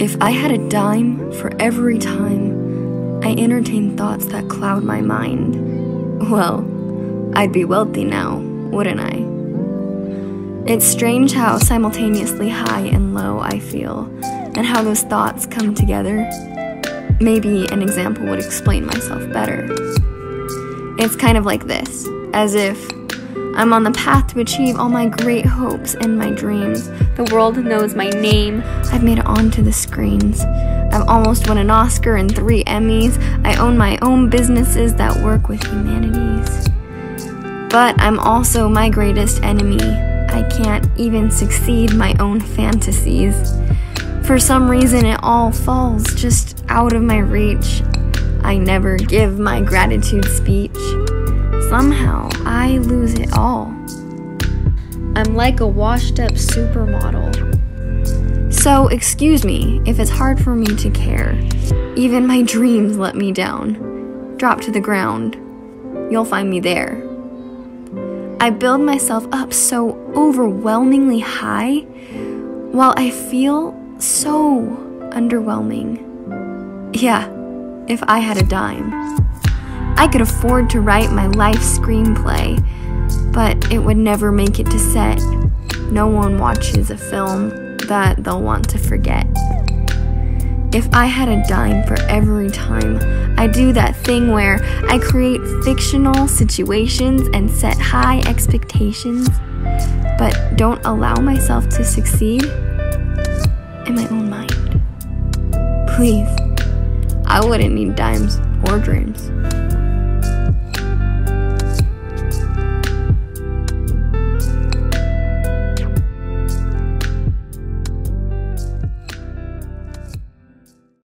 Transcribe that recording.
If I had a dime for every time I entertain thoughts that cloud my mind, well, I'd be wealthy now, wouldn't I? It's strange how simultaneously high and low I feel, and how those thoughts come together. Maybe an example would explain myself better. It's kind of like this, as if I'm on the path to achieve all my great hopes and my dreams. The world knows my name. I've made it onto the screens. I've almost won an Oscar and 3 Emmys. I own my own businesses that work with humanities. But I'm also my greatest enemy. I can't even succeed my own fantasies. For some reason, it all falls just out of my reach. I never give my gratitude speech. Somehow, I lose it all. I'm like a washed-up supermodel. So, excuse me if it's hard for me to care. Even my dreams let me down. Drop to the ground. You'll find me there. I build myself up so overwhelmingly high, while I feel so underwhelming. Yeah, if I had a dime, I could afford to write my life screenplay, but it would never make it to set. No one watches a film that they'll want to forget. If I had a dime for every time I do that thing where I create fictional situations and set high expectations, but don't allow myself to succeed in my own mind. Please, I wouldn't need dimes or dreams.